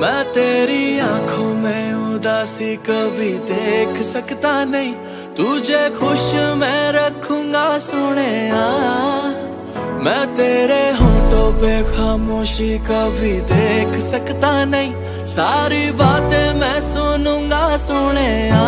मैं तेरी आंखों में उदासी कभी देख सकता नहीं, तुझे खुश मैं रखूंगा सोनिया। मैं तेरे होठों पे खामोशी कभी देख सकता नहीं, सारी बातें मैं सुनूंगा सोनिया।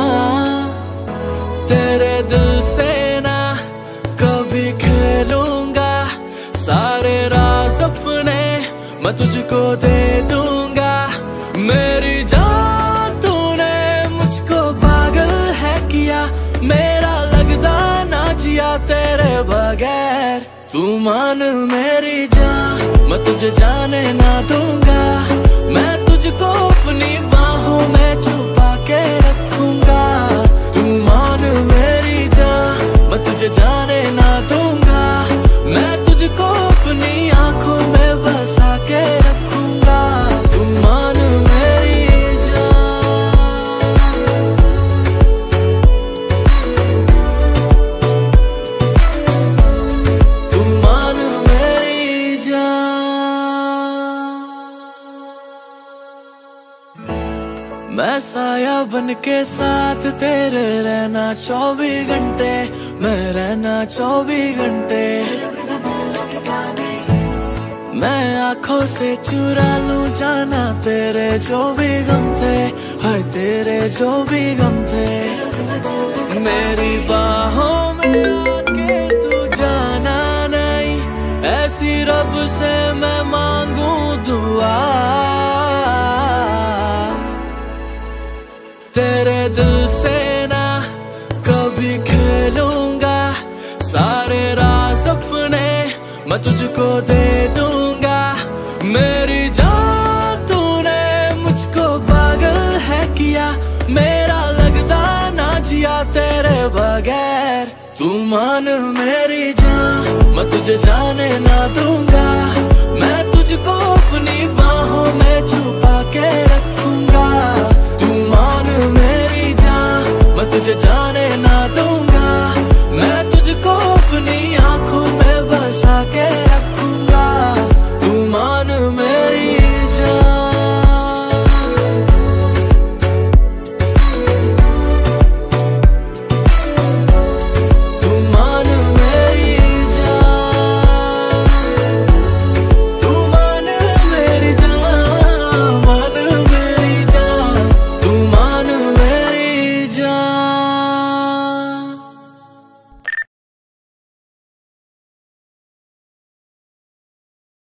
तेरे दिल से ना कभी खेलूंगा, सारे राज अपने मैं तुझको दे दूंगा। मेरी जान तूने मुझको पागल है किया, मेरा लगदा ना जिया तेरे बगैर। तू मान मेरी जान, मैं तुझे जाने ना दूंगा। मैं तुझको अपनी बाहों में छुपा के रखूंगा। तू मान मेरी जान, मैं तुझे जाने ना दूंगा। मैं तुझको अपनी आंखों में बसा के रखूंगा। तू मान मेरी जान, तू मान मेरी जान। मैं साया बन के साथ तेरे रहना 24 घंटे, मैं रहना 24 घंटे। मैं आंखों से चुरा लूं जाना तेरे जो भी गम थे, हाय तेरे जो भी गम थे। मेरी बाहों में आके तू जाना नहीं, ऐसी रब से मैं मांगू दुआ। तेरे दिल से ना कभी खेलूंगा, सारे राज अपने मैं तुझको दे दूंगा। मेरी जान तूने मुझको पागल है किया, मेरा लगदा ना जिया तेरे बगैर। तू मान मेरी जान, मैं तुझे जाने ना दूंगा। मैं तुझको अपनी बाहों में छुपा के रखूंगा। तू मान मेरी जान, मैं तुझे जाने ना दूंगा।